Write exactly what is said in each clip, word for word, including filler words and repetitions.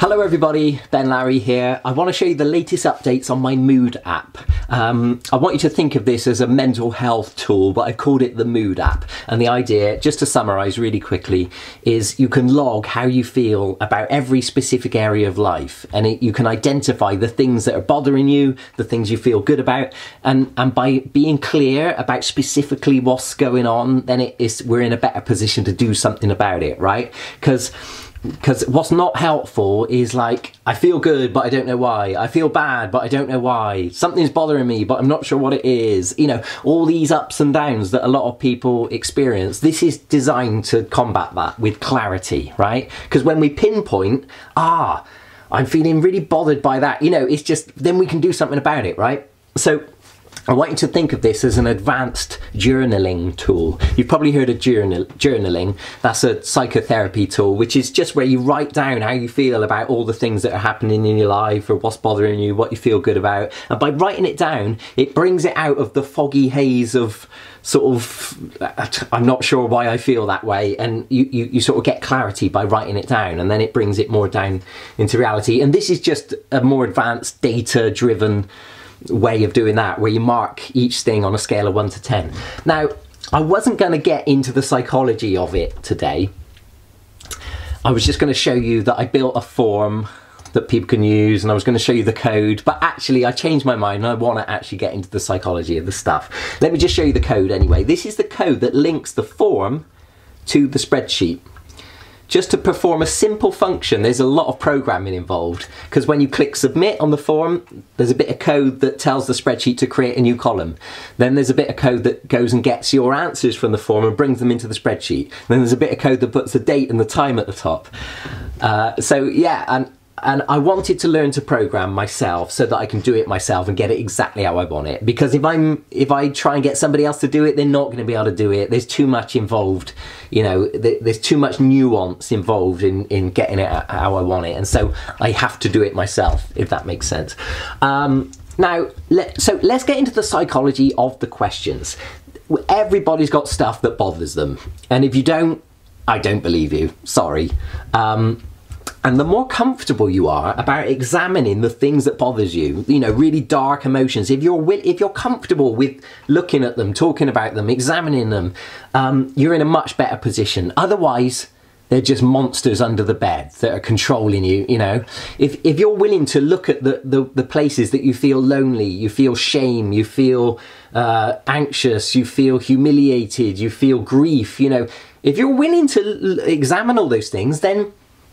Hello everybody, Ben Larry here. I want to show you the latest updates on my Mood app. Um, I want you to think of this as a mental health tool, but I've called it the Mood app. And the idea, just to summarise really quickly, is you can log how you feel about every specific area of life. And it, you can identify the things that are bothering you, the things you feel good about. And, and by being clear about specifically what's going on, then it is, we're in a better position to do something about it, right? Because Because what's not helpful is like, I feel good, but I don't know why. I feel bad, but I don't know why. Something's bothering me, but I'm not sure what it is. You know, all these ups and downs that a lot of people experience. This is designed to combat that with clarity, right? Because when we pinpoint, ah, I'm feeling really bothered by that, you know, it's just, then we can do something about it, right? So I want you to think of this as an advanced journaling tool. You've probably heard of journal, journaling. That's a psychotherapy tool, which is just where you write down how you feel about all the things that are happening in your life or what's bothering you, what you feel good about. And by writing it down, it brings it out of the foggy haze of sort of, I'm not sure why I feel that way. And you, you, you sort of get clarity by writing it down, and then it brings it more down into reality. And this is just a more advanced data-driven way of doing that, where you mark each thing on a scale of one to ten. Now, I wasn't going to get into the psychology of it today. I was just going to show you that I built a form that people can use, and I was going to show you the code, but actually I changed my mind and I want to actually get into the psychology of the stuff. Let me just show you the code anyway. This is the code that links the form to the spreadsheet. Just to perform a simple function, there's a lot of programming involved, because when you click submit on the form, there's a bit of code that tells the spreadsheet to create a new column. Then there's a bit of code that goes and gets your answers from the form and brings them into the spreadsheet. Then there's a bit of code that puts the date and the time at the top. Uh, so yeah, and And I wanted to learn to program myself so that I can do it myself and get it exactly how I want it. Because if I'm, if I try and get somebody else to do it, they're not going to be able to do it. There's too much involved, you know, there's too much nuance involved in, in getting it how I want it. And so I have to do it myself, if that makes sense. Um, now, let, so let's get into the psychology of the questions. Everybody's got stuff that bothers them. And if you don't, I don't believe you, sorry. Um, And the more comfortable you are about examining the things that bothers you, you know, really dark emotions, if you're if you're comfortable with looking at them, talking about them, examining them, um, you're in a much better position. Otherwise, they're just monsters under the bed that are controlling you, you know. If, if you're willing to look at the, the, the places that you feel lonely, you feel shame, you feel uh, anxious, you feel humiliated, you feel grief, you know, if you're willing to examine all those things, then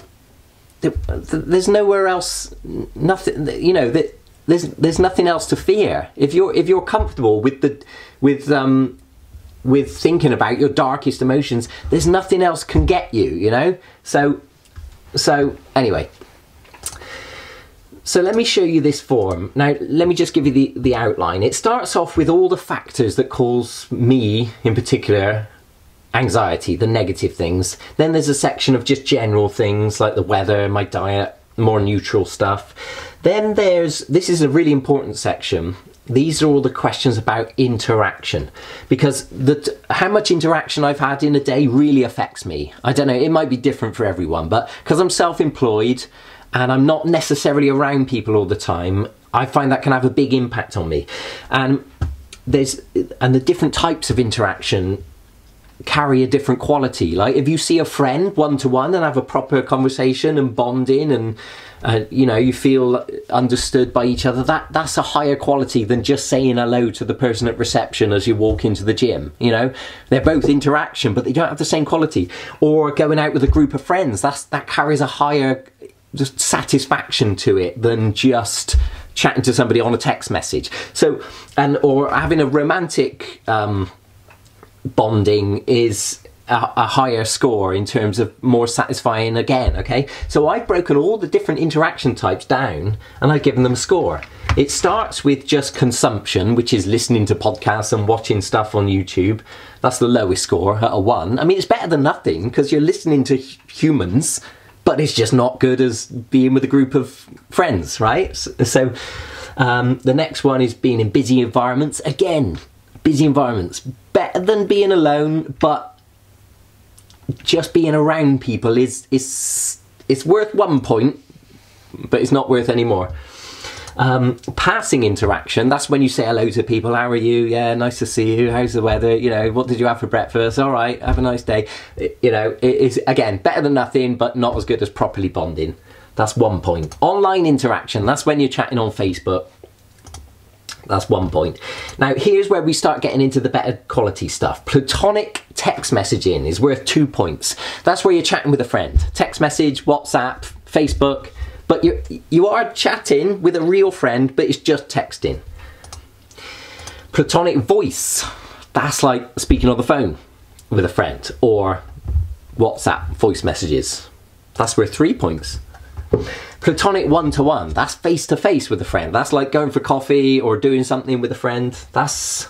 there's nowhere else, nothing, you know, that there's there's nothing else to fear. If you're if you're comfortable with the with um with thinking about your darkest emotions, there's nothing else can get you, you know. So so anyway, so let me show you this form. Now let me just give you the the outline. It starts off with all the factors that cause me in particular anxiety, the negative things. Then there's a section of just general things like the weather, my diet, more neutral stuff. Then there's, this is a really important section. These are all the questions about interaction, because the, how much interaction I've had in a day really affects me. I don't know, it might be different for everyone, but because I'm self-employed and I'm not necessarily around people all the time, I find that can have a big impact on me. And there's, and the different types of interaction carry a different quality. Like if you see a friend one-to-one and have a proper conversation and bonding and uh, you know, you feel understood by each other, that that's a higher quality than just saying hello to the person at reception as you walk into the gym. You know, they're both interaction, but they don't have the same quality. Or going out with a group of friends, that's that carries a higher just satisfaction to it than just chatting to somebody on a text message. So, and or having a romantic um bonding is a, a higher score in terms of more satisfying again, okay? So I've broken all the different interaction types down and I've given them a score. It starts with just consumption, which is listening to podcasts and watching stuff on YouTube. That's the lowest score at a one. I mean, it's better than nothing because you're listening to humans, but it's just not good as being with a group of friends, right? So um, the next one is being in busy environments. Again, busy environments, better than being alone, but just being around people is is it's worth one point, but it's not worth any more. Um, passing interaction, that's when you say hello to people. How are you? Yeah, nice to see you. How's the weather? You know, what did you have for breakfast? All right, have a nice day. It, you know, it is, again, better than nothing, but not as good as properly bonding. That's one point. Online interaction, that's when you're chatting on Facebook. That's one point. Now, here's where we start getting into the better quality stuff. Platonic text messaging is worth two points. That's where you're chatting with a friend. Text message, WhatsApp, Facebook, but you you are chatting with a real friend, but it's just texting. Platonic voice, that's like speaking on the phone with a friend, or WhatsApp voice messages. That's worth three points. Platonic one-to-one, that's face-to-face with a friend. That's like going for coffee or doing something with a friend. That's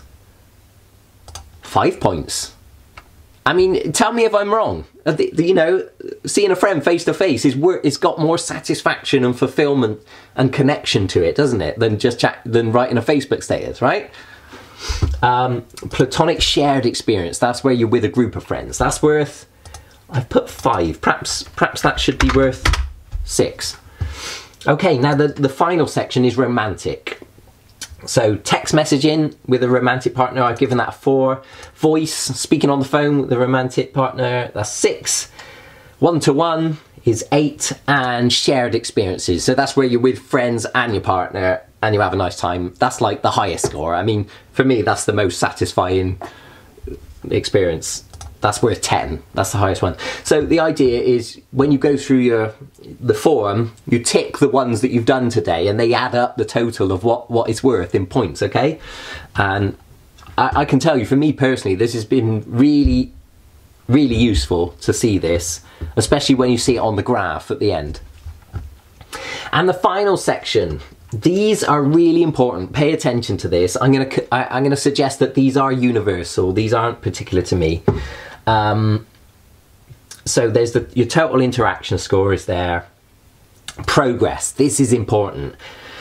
five points. I mean, tell me if I'm wrong. You know, seeing a friend face-to-face is it's got more satisfaction and fulfillment and connection to it, doesn't it, than just chat, than writing a Facebook status, right? Um, platonic shared experience, that's where you're with a group of friends. That's worth, I've put five. Perhaps, perhaps that should be worth six. Okay, now the, the final section is romantic. So text messaging with a romantic partner, I've given that a four. Voice, speaking on the phone with a romantic partner, that's six. One-to-one is eight, and shared experiences. So that's where you're with friends and your partner and you have a nice time. That's like the highest score. I mean, for me, that's the most satisfying experience. That's worth ten. That's the highest one. So the idea is when you go through your the form, you tick the ones that you've done today and they add up the total of what, what it's worth in points, okay? And I, I can tell you, for me personally, this has been really, really useful to see this, especially when you see it on the graph at the end. And the final section, these are really important. Pay attention to this. I'm gonna, I, I'm gonna suggest that these are universal. These aren't particular to me. Um, so there's the, your total interaction score is there. Progress, this is important.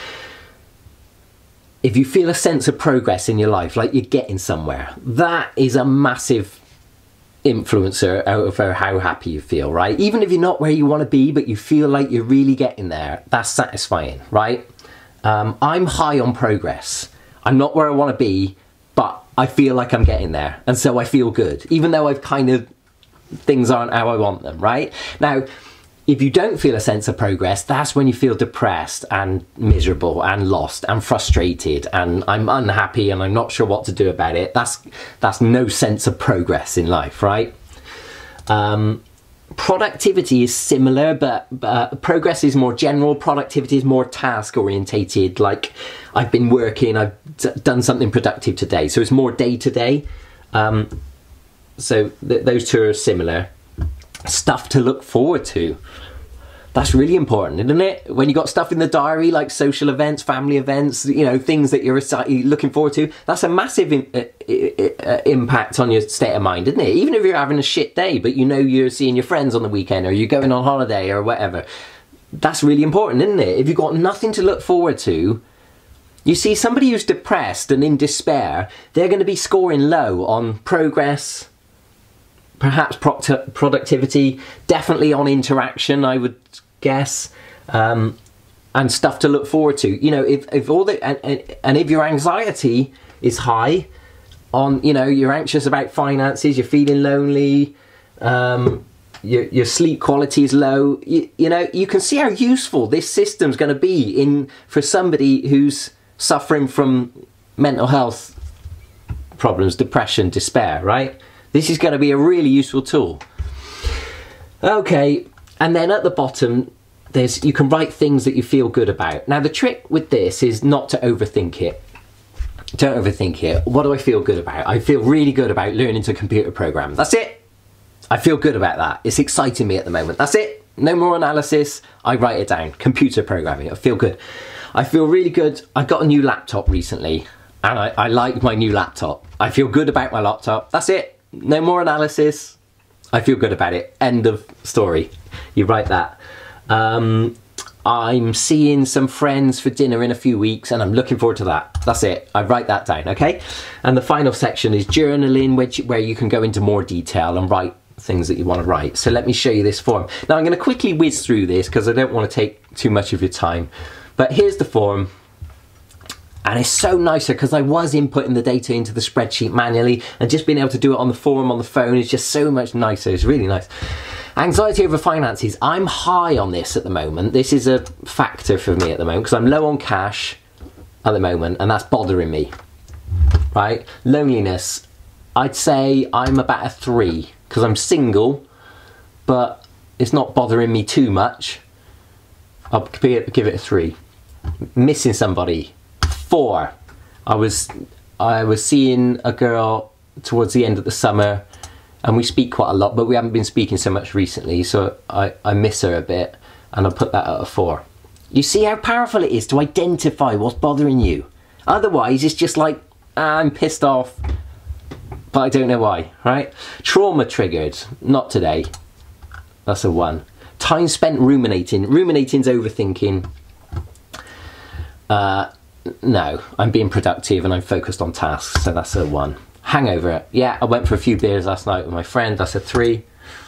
If you feel a sense of progress in your life, like you're getting somewhere, that is a massive influencer over how happy you feel, right? Even if you're not where you want to be, but you feel like you're really getting there, that's satisfying, right? Um, I'm high on progress. I'm not where I want to be, but I feel like I'm getting there, and so I feel good, even though I've kind of, things aren't how I want them, right? Now, if you don't feel a sense of progress, that's when you feel depressed and miserable and lost and frustrated and I'm unhappy and I'm not sure what to do about it. That's, that's no sense of progress in life, right? Um, productivity is similar, but uh, progress is more general. Productivity is more task orientated, like I've been working, I've d done something productive today, so it's more day to day. Um, so th those two are similar. Stuff to look forward to, that's really important, isn't it? When you got stuff in the diary like social events, family events, you know, things that you're looking forward to, that's a massive in, uh, uh, impact on your state of mind, isn't it? Even if you're having a shit day, but you know you're seeing your friends on the weekend or you're going on holiday or whatever, that's really important, isn't it? If you've got nothing to look forward to, you see, somebody who's depressed and in despair, they're going to be scoring low on progress, perhaps productivity, definitely on interaction, I would guess, um, and stuff to look forward to. You know, if, if all the, and, and, and if your anxiety is high on, you know, you're anxious about finances, you're feeling lonely, um, your, your sleep quality is low, you, you know, you can see how useful this system's going to be in for somebody who's suffering from mental health problems, depression, despair, right? This is going to be a really useful tool. Okay, and then at the bottom, there's you can write things that you feel good about. Now the trick with this is not to overthink it. Don't overthink it. What do I feel good about? I feel really good about learning to computer program. That's it. I feel good about that. It's exciting me at the moment. That's it. No more analysis. I write it down. Computer programming. I feel good. I feel really good. I got a new laptop recently, and I, I like my new laptop. I feel good about my laptop. That's it. No more analysis. I feel good about it. End of story. You write that. Um, I'm seeing some friends for dinner in a few weeks and I'm looking forward to that. That's it. I write that down, okay? And the final section is journaling, which, where you can go into more detail and write things that you want to write. So let me show you this form. Now I'm going to quickly whiz through this because I don't want to take too much of your time. But here's the form. And it's so nicer because I was inputting the data into the spreadsheet manually, and just being able to do it on the form on the phone is just so much nicer. It's really nice. Anxiety over finances. I'm high on this at the moment. This is a factor for me at the moment because I'm low on cash at the moment, and that's bothering me, right? Loneliness. I'd say I'm about a three because I'm single, but it's not bothering me too much. I'll give it a three. Missing somebody. Four. I was I was seeing a girl towards the end of the summer, and we speak quite a lot, but we haven't been speaking so much recently, so I, I miss her a bit, and I'll put that at a four. You see how powerful it is to identify what's bothering you. Otherwise, it's just like, ah, I'm pissed off, but I don't know why, right? Trauma triggered. Not today. That's a one. Time spent ruminating. Ruminating's overthinking. Uh... No, I'm being productive and I'm focused on tasks, so that's a one. Hangover. Yeah, I went for a few beers last night with my friend. That's a three.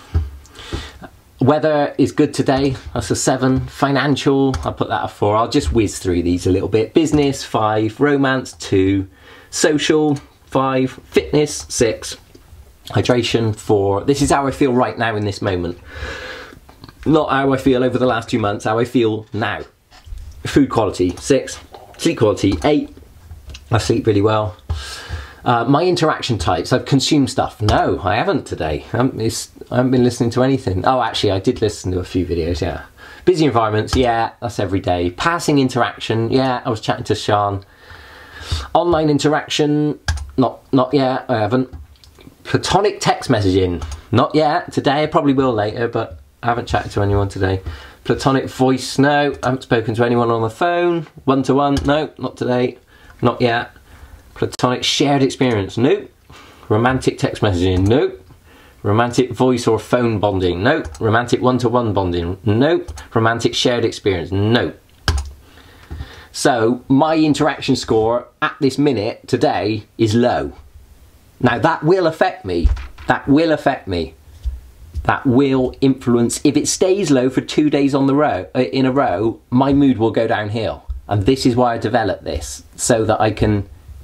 Weather is good today. That's a seven. Financial, I'll put that a four. I'll just whiz through these a little bit. Business, five. Romance, two. Social, five. Fitness, six. Hydration, four. This is how I feel right now in this moment. Not how I feel over the last two months, how I feel now. Food quality, six. Sleep quality, eight. I sleep really well. Uh, my interaction types, I've consumed stuff. No, I haven't today. I haven't, it's, I haven't been listening to anything. Oh, actually, I did listen to a few videos, yeah. Busy environments, yeah, that's every day. Passing interaction, yeah, I was chatting to Sean. Online interaction, not, not yet, I haven't. Platonic text messaging, not yet. Today, I probably will later, but I haven't chatted to anyone today. Platonic voice, no. I haven't spoken to anyone on the phone. One-to-one, no, not today. Not yet. Platonic shared experience, nope. Romantic text messaging, nope. Romantic voice or phone bonding, nope. Romantic one-to-one bonding, nope. Romantic shared experience, nope. So, my interaction score at this minute, today, is low. Now, that will affect me. That will affect me. That will influence, if it stays low for two days on the row, uh, in a row, my mood will go downhill. And this is why I developed this, so that I can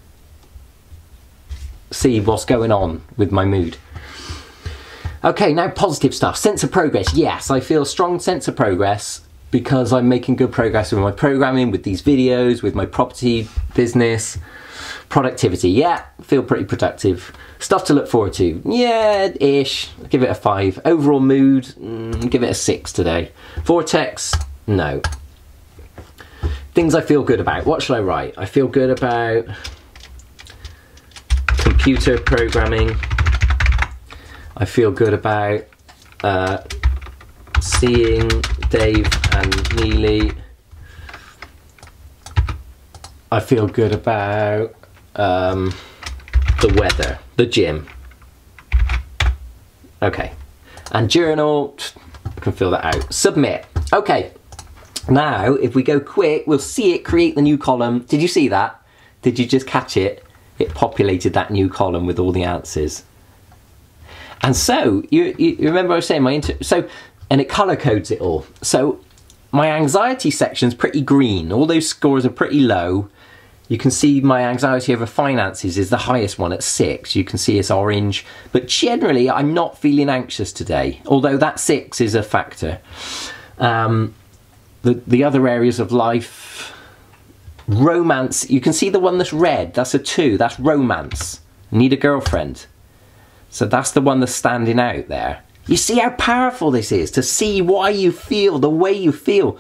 see what's going on with my mood. Okay, now positive stuff. Sense of progress. Yes, I feel a strong sense of progress because I'm making good progress with my programming, with these videos, with my property business. Productivity, yeah, feel pretty productive. Stuff to look forward to, yeah, ish, give it a five. Overall mood, mm, give it a six today. Vortex, no. Things I feel good about, what should I write? I feel good about computer programming. I feel good about uh, seeing Dave and Neely. I feel good about um, the weather, the gym. Okay. And journal, I can fill that out. Submit. Okay. Now, if we go quick, we'll see it create the new column. Did you see that? Did you just catch it? It populated that new column with all the answers. And so, you, you remember I was saying my inter... So, and it color codes it all. So, my anxiety section's pretty green. All those scores are pretty low. You can see my anxiety over finances is the highest one at six. You can see it's orange. But generally, I'm not feeling anxious today. Although that six is a factor. Um, the, the other areas of life... Romance, you can see the one that's red. That's a two. That's romance. Need a girlfriend. So that's the one that's standing out there. You see how powerful this is to see why you feel the way you feel.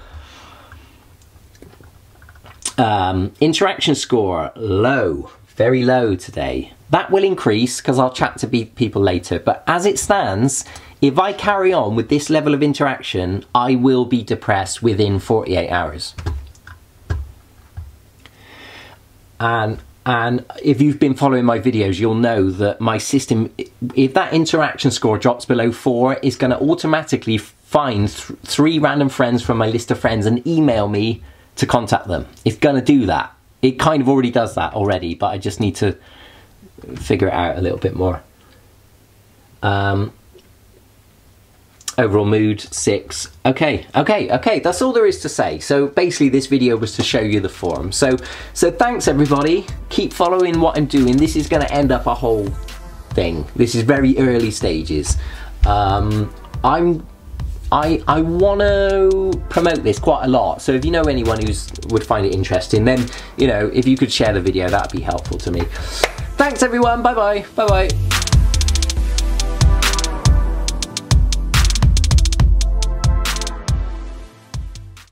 Um, interaction score, low. Very low today. That will increase because I'll chat to be people later. But as it stands, if I carry on with this level of interaction, I will be depressed within forty-eight hours. And, and if you've been following my videos, you'll know that my system, if that interaction score drops below four, is going to automatically find th three random friends from my list of friends and email me to contact them. It's going to do that. It kind of already does that already, but I just need to figure it out a little bit more. Um, overall mood, six. Okay, okay, okay, that's all there is to say. So basically this video was to show you the form. So, so thanks everybody. Keep following what I'm doing. This is gonna end up a whole thing. This is very early stages. Um, I'm, I, I wanna promote this quite a lot. So if you know anyone who would find it interesting, then, you know, if you could share the video, that'd be helpful to me. Thanks everyone, bye bye, bye bye.